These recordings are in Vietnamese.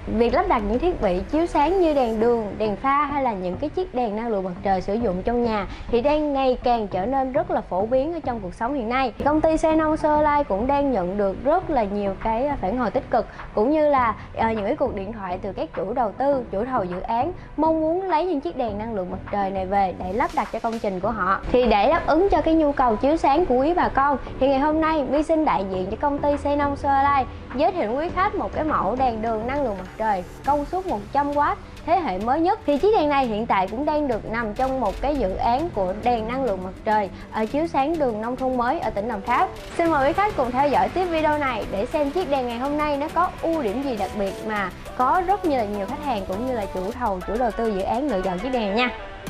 Việc lắp đặt những thiết bị chiếu sáng như đèn đường, đèn pha hay là những cái chiếc đèn năng lượng mặt trời sử dụng trong nhà thì đang ngày càng trở nên rất là phổ biến ở trong cuộc sống hiện nay. Công ty Xenon Solar cũng đang nhận được rất là nhiều cái phản hồi tích cực, cũng như là những cái cuộc điện thoại từ các chủ đầu tư, chủ thầu dự án mong muốn lấy những chiếc đèn năng lượng mặt trời này về để lắp đặt cho công trình của họ. Thì để đáp ứng cho cái nhu cầu chiếu sáng của quý bà con thì ngày hôm nay My xin đại diện cho công ty Xenon Solar giới thiệu quý khách một cái mẫu đèn đường năng lượng mặt trời công suất 100W thế hệ mới nhất. Thì chiếc đèn này hiện tại cũng đang được nằm trong một cái dự án của đèn năng lượng mặt trời ở chiếu sáng đường nông thôn mới ở tỉnh Đồng Tháp. Xin mời quý khách cùng theo dõi tiếp video này để xem chiếc đèn ngày hôm nay nó có ưu điểm gì đặc biệt mà có rất nhiều khách hàng cũng như là chủ thầu, chủ đầu tư dự án lựa chọn chiếc đèn này nha.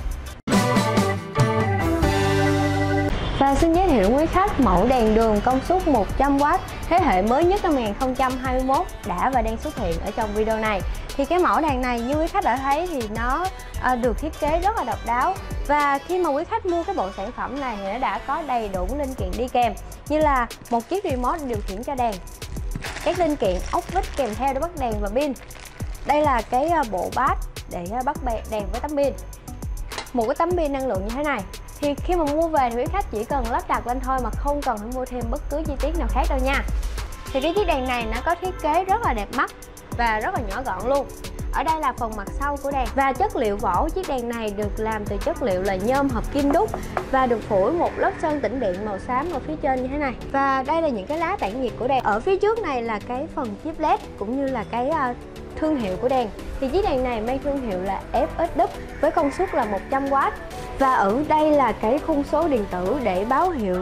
Và xin giới thiệu quý khách mẫu đèn đường công suất 100W thế hệ mới nhất năm 2021 đã và đang xuất hiện ở trong video này. Thì cái mẫu đèn này như quý khách đã thấy thì nó được thiết kế rất là độc đáo, và khi mà quý khách mua cái bộ sản phẩm này thì nó đã có đầy đủ linh kiện đi kèm, như là một chiếc remote điều khiển cho đèn, các linh kiện ốc vít kèm theo để bắt đèn và pin. Đây là cái bộ bát để bắt đèn với tấm pin, một cái tấm pin năng lượng như thế này. Thì khi mà mua về thì quý khách chỉ cần lắp đặt lên thôi mà không cần phải mua thêm bất cứ chi tiết nào khác đâu nha. Thì cái chiếc đèn này nó có thiết kế rất là đẹp mắt và rất là nhỏ gọn luôn. Ở đây là phần mặt sau của đèn, và chất liệu vỏ chiếc đèn này được làm từ chất liệu là nhôm hợp kim đúc và được phủi một lớp sơn tĩnh điện màu xám ở phía trên như thế này. Và đây là những cái lá tản nhiệt của đèn. Ở phía trước này là cái phần chip LED cũng như là cái thương hiệu của đèn. Thì chiếc đèn này mang thương hiệu là FSW với công suất là 100W. Và ở đây là cái khung số điện tử để báo hiệu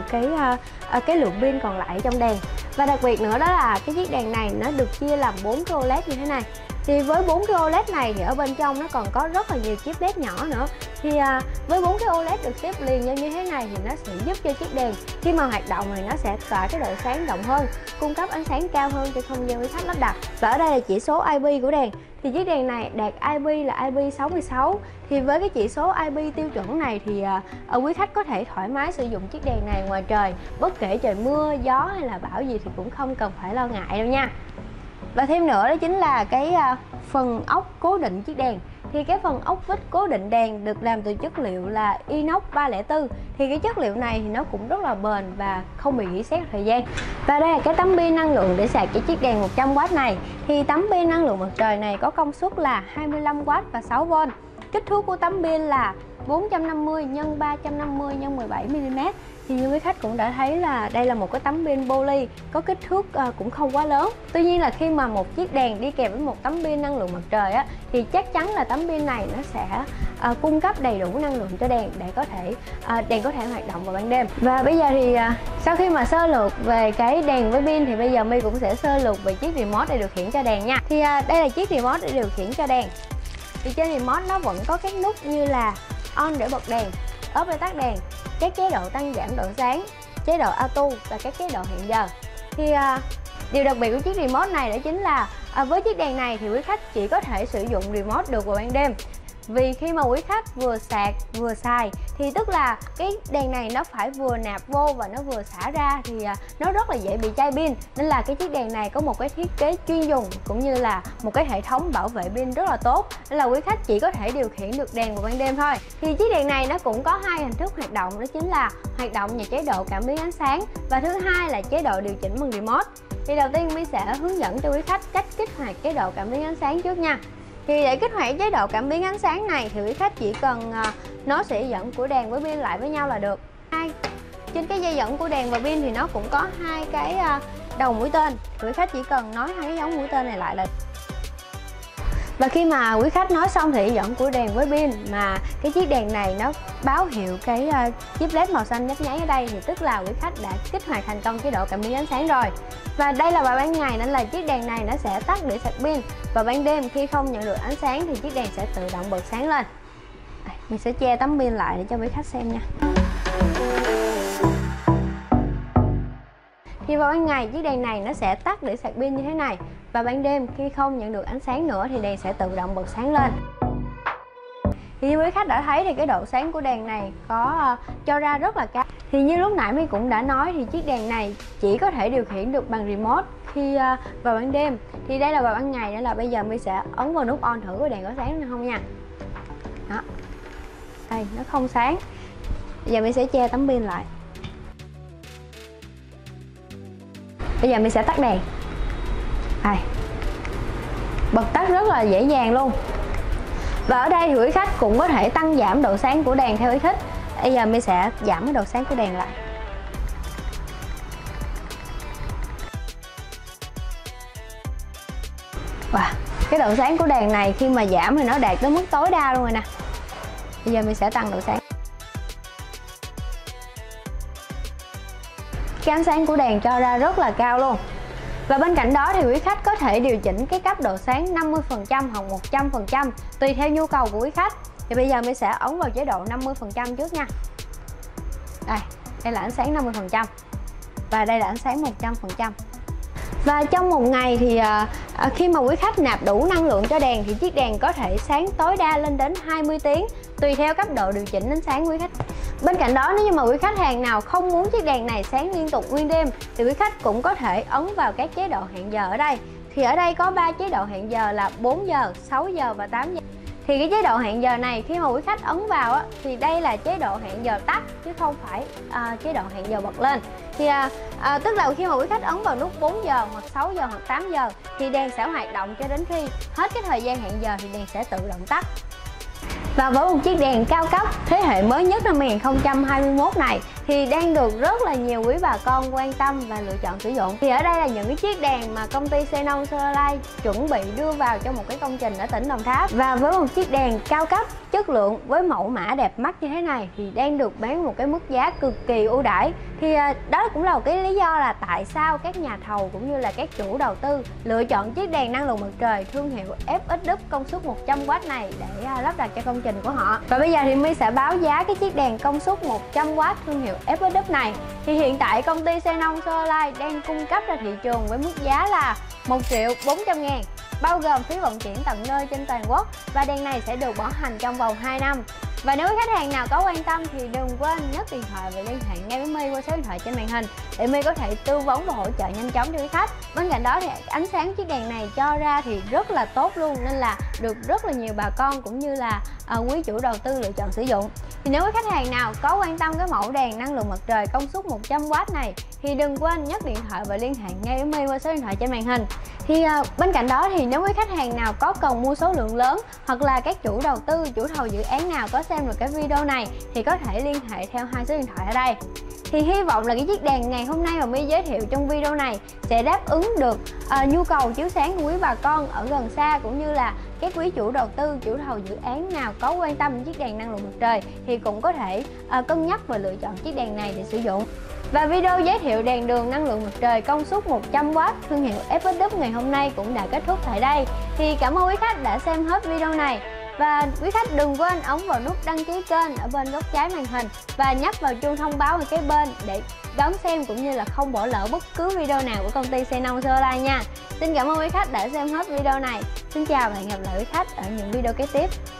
cái lượng pin còn lại trong đèn. Và đặc biệt nữa đó là cái chiếc đèn này nó được chia làm 4 cái OLED như thế này. Thì với 4 cái OLED này thì ở bên trong nó còn có rất là nhiều chip LED nhỏ nữa. Thì với 4 cái OLED được xếp liền nhau như thế này thì nó sẽ giúp cho chiếc đèn khi mà hoạt động thì nó sẽ tỏa cái độ sáng rộng hơn, cung cấp ánh sáng cao hơn cho không gian quý khách lắp đặt. Và ở đây là chỉ số IP của đèn. Thì chiếc đèn này đạt IP là IP66. Thì với cái chỉ số IP tiêu chuẩn này thì quý khách có thể thoải mái sử dụng chiếc đèn này ngoài trời, bất kể trời mưa, gió hay là bão gì thì cũng không cần phải lo ngại đâu nha. Và thêm nữa đó chính là cái phần ốc cố định chiếc đèn. Thì cái phần ốc vít cố định đèn được làm từ chất liệu là inox 304. Thì cái chất liệu này thì nó cũng rất là bền và không bị rỉ sét thời gian. Và đây là cái tấm pin năng lượng để sạc cho chiếc đèn 100W này. Thì tấm pin năng lượng mặt trời này có công suất là 25W và 6V. Kích thước của tấm pin là 450 x 350 x 17mm. Thì như quý khách cũng đã thấy là đây là một cái tấm pin poly có kích thước cũng không quá lớn. Tuy nhiên là khi mà một chiếc đèn đi kèm với một tấm pin năng lượng mặt trời á, thì chắc chắn là tấm pin này nó sẽ cung cấp đầy đủ năng lượng cho đèn để đèn có thể hoạt động vào ban đêm. Và bây giờ thì sau khi mà sơ lược về cái đèn với pin thì bây giờ My cũng sẽ sơ lược về chiếc remote để điều khiển cho đèn nha. Thì đây là chiếc remote để điều khiển cho đèn. Thì trên remote nó vẫn có các nút như là on để bật đèn, off để tắt đèn, các chế độ tăng giảm độ sáng, chế độ auto và các chế độ hẹn giờ. Thì điều đặc biệt của chiếc remote này đó chính là với chiếc đèn này thì quý khách chỉ có thể sử dụng remote được vào ban đêm. Vì khi mà quý khách vừa sạc vừa xài thì tức là cái đèn này nó phải vừa nạp vô và nó vừa xả ra thì nó rất là dễ bị chai pin. Nên là cái chiếc đèn này có một cái thiết kế chuyên dùng cũng như là một cái hệ thống bảo vệ pin rất là tốt. Nên là quý khách chỉ có thể điều khiển được đèn vào ban đêm thôi. Thì chiếc đèn này nó cũng có hai hình thức hoạt động, đó chính là hoạt động nhờ chế độ cảm biến ánh sáng và thứ hai là chế độ điều chỉnh bằng remote. Thì đầu tiên mình sẽ hướng dẫn cho quý khách cách kích hoạt chế độ cảm biến ánh sáng trước nha. Thì để kích hoạt chế độ cảm biến ánh sáng này thì quý khách chỉ cần nối sợi dây dẫn của đèn với pin lại với nhau là được. Trên cái dây dẫn của đèn và pin thì nó cũng có hai cái đầu mũi tên. Quý khách chỉ cần nối hai cái dấu mũi tên này lại là. Và khi mà quý khách nói xong thì dây dẫn của đèn với pin mà cái chiếc đèn này nó báo hiệu cái chip LED màu xanh nhấp nháy ở đây thì tức là quý khách đã kích hoạt thành công chế độ cảm biến ánh sáng rồi. Và đây là vào ban ngày nên là chiếc đèn này nó sẽ tắt để sạc pin. Và ban đêm khi không nhận được ánh sáng thì chiếc đèn sẽ tự động bật sáng lên. Mình sẽ che tấm pin lại để cho quý khách xem nha. Thì vào ban ngày chiếc đèn này nó sẽ tắt để sạc pin như thế này. Và ban đêm khi không nhận được ánh sáng nữa thì đèn sẽ tự động bật sáng lên. Thì như quý khách đã thấy thì cái độ sáng của đèn này có cho ra rất là cao. Thì như lúc nãy mình cũng đã nói thì chiếc đèn này chỉ có thể điều khiển được bằng remote khi vào ban đêm. Thì đây là vào ban ngày, nên là bây giờ My sẽ ấn vào nút on thử cái đèn có sáng hay không nha. Đó, đây nó không sáng. Bây giờ My sẽ che tấm pin lại. Bây giờ My sẽ tắt đèn. Đây, bật tắt rất là dễ dàng luôn. Và ở đây thì quý khách cũng có thể tăng giảm độ sáng của đèn theo ý thích. Bây giờ My sẽ giảm cái độ sáng của đèn lại. Wow, cái độ sáng của đèn này khi mà giảm thì nó đạt tới mức tối đa luôn rồi nè. Bây giờ mình sẽ tăng độ sáng. Cái ánh sáng của đèn cho ra rất là cao luôn. Và bên cạnh đó thì quý khách có thể điều chỉnh cái cấp độ sáng 50% hoặc 100% tùy theo nhu cầu của quý khách. Thì bây giờ mình sẽ ấn vào chế độ 50% trước nha. Đây là ánh sáng 50% và đây là ánh sáng 100%. Và trong một ngày thì khi mà quý khách nạp đủ năng lượng cho đèn thì chiếc đèn có thể sáng tối đa lên đến 20 tiếng tùy theo cấp độ điều chỉnh ánh sáng của quý khách. Bên cạnh đó, nếu như mà quý khách hàng nào không muốn chiếc đèn này sáng liên tục nguyên đêm thì quý khách cũng có thể ấn vào các chế độ hẹn giờ ở đây. Thì ở đây có 3 chế độ hẹn giờ là 4 giờ, 6 giờ và 8 giờ. Thì cái chế độ hẹn giờ này khi mà quý khách ấn vào thì đây là chế độ hẹn giờ tắt chứ không phải chế độ hẹn giờ bật lên. Thì tức là khi mà quý khách ấn vào nút 4 giờ hoặc 6 giờ hoặc 8 giờ thì đèn sẽ hoạt động cho đến khi hết cái thời gian hẹn giờ thì đèn sẽ tự động tắt. Và với một chiếc đèn cao cấp thế hệ mới nhất năm 2021 này thì đang được rất là nhiều quý bà con quan tâm và lựa chọn sử dụng. Thì ở đây là những cái chiếc đèn mà công ty Xenon Solarlight chuẩn bị đưa vào cho một cái công trình ở tỉnh Đồng Tháp. Và với một chiếc đèn cao cấp, chất lượng với mẫu mã đẹp mắt như thế này thì đang được bán một cái mức giá cực kỳ ưu đãi. Thì đó cũng là một cái lý do là tại sao các nhà thầu cũng như là các chủ đầu tư lựa chọn chiếc đèn năng lượng mặt trời thương hiệu FXW công suất 100W này để lắp đặt cho công trình của họ. Và bây giờ thì My sẽ báo giá cái chiếc đèn công suất 100W thương hiệu FXW này. Thì hiện tại công ty Xenon Solarlight đang cung cấp ra thị trường với mức giá là 1.400.000, bao gồm phí vận chuyển tận nơi trên toàn quốc, và đèn này sẽ được bảo hành trong vòng 2 năm. Và nếu khách hàng nào có quan tâm thì đừng quên nhấc điện thoại và liên hệ ngay với My qua số điện thoại trên màn hình để My có thể tư vấn và hỗ trợ nhanh chóng cho quý khách. Bên cạnh đó thì ánh sáng chiếc đèn này cho ra thì rất là tốt luôn, nên là được rất là nhiều bà con cũng như là quý chủ đầu tư lựa chọn sử dụng. Thì nếu khách hàng nào có quan tâm cái mẫu đèn năng lượng mặt trời công suất 100W này thì đừng quên nhấc điện thoại và liên hệ ngay với My qua số điện thoại trên màn hình. Thì bên cạnh đó thì nếu quý khách hàng nào có cần mua số lượng lớn hoặc là các chủ đầu tư, chủ thầu dự án nào có xem được cái video này thì có thể liên hệ theo 2 số điện thoại ở đây. Thì hy vọng là cái chiếc đèn ngày hôm nay mà My giới thiệu trong video này sẽ đáp ứng được nhu cầu chiếu sáng của quý bà con ở gần xa, cũng như là các quý chủ đầu tư, chủ thầu dự án nào có quan tâm đến chiếc đèn năng lượng mặt trời thì cũng có thể cân nhắc và lựa chọn chiếc đèn này để sử dụng. Và video giới thiệu đèn đường năng lượng mặt trời công suất 100W thương hiệu FXW ngày hôm nay cũng đã kết thúc tại đây. Thì cảm ơn quý khách đã xem hết video này. Và quý khách đừng quên ấn vào nút đăng ký kênh ở bên góc trái màn hình và nhấp vào chuông thông báo ở kế bên để đón xem cũng như là không bỏ lỡ bất cứ video nào của công ty Xenon Solarlight nha. Xin cảm ơn quý khách đã xem hết video này. Xin chào và hẹn gặp lại quý khách ở những video kế tiếp.